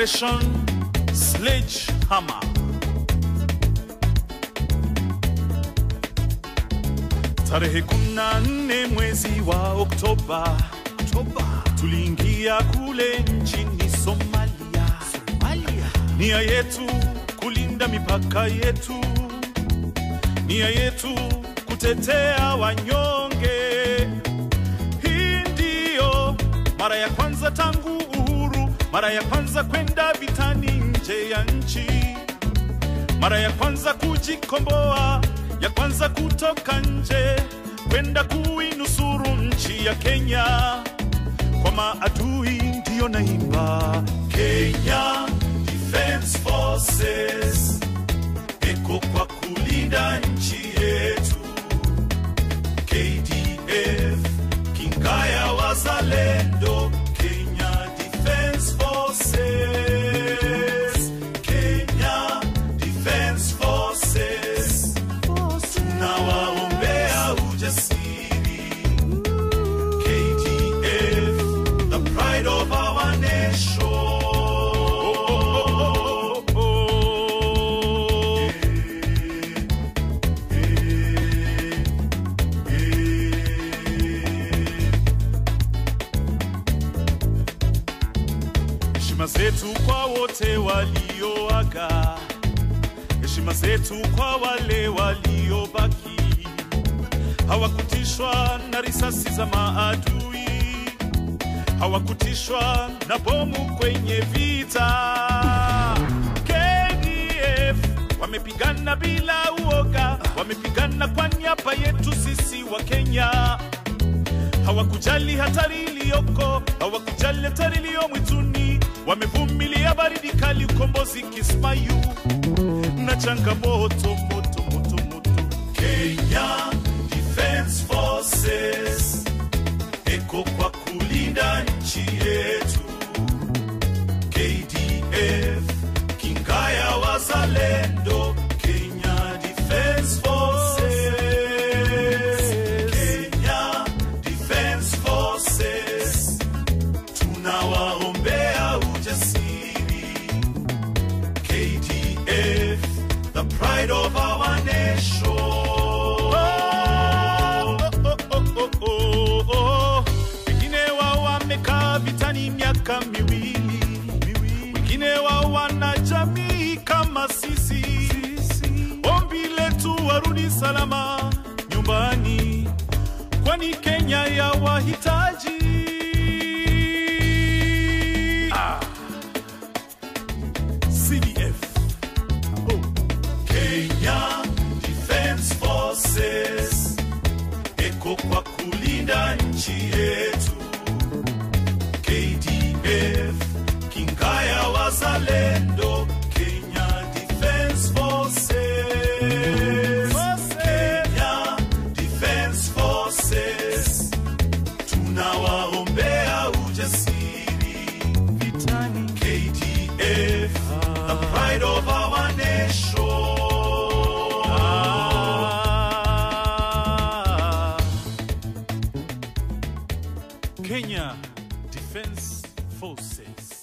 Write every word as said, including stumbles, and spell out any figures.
Operation Sledgehammer. Tarehe kumi na nne mwezi wa Oktoba, Oktoba tuliingia kule nchini Somalia. Somalia. Nia yetu kulinda mipaka yetu, nia yetu kutetea wanyonge. Hii ndio mara ya kwanza tangu uhuru, mara ya kwanza kwenda vitani nje ya nchi, mara ya kwanza kujikomboa, ya kwanza kutoka nje kwenda kuinusuru nchi ya Kenya kwa maadui. Ndio naimba Kenya Defense Forces, eko kwa kulinda nchi yetu. K D F Kingaya Wazalendo, Kenya Defense Forces, Kenya Defense Forces, tunawaombea ujasiri. K D F, the pride of our nation. Heshima zetu kwa wote walioaga, heshima zetu kwa wale waliobaki. Hawakutishwa na risasi za maadui, hawakutishwa na bomu kwenye vita. K D F wamepigana bila uoga, wamepigana kwa niaba yetu sisi wa Kenya. Hawakujali hatari iliyoko, hawakujali hatari iliyo mwituni. Wamevumilia baridi kali, ukombozi Kismayu na changamoto moto moto moto. Kenya Defense Forces, eko kwa kulinda nchi yetu. K D F Kingaya Wazalendo, Kenya Defense Forces, Kenya Defense Forces, tunawaombea ujasiri. K D F, the pride of our nation. Oh, oh, oh, oh, oh, oh. Wengine wao wamekaa vitani miaka miwili, wengine wao wana jamii kama sisi. Ombi letu warudi salama nyumbani, kwani Kenya ya wahitaji. Ah. C D F, oh. Kenya Defense Forces, eko kwa kulinda nchi yetu. K D F Kingaya Wazalendo, Kenya Defense Forces, Kenya Defense Forces, tunawaombea ujasiri vitani. K D F, the pride of our nation. Ah. Kenya Defense Forces.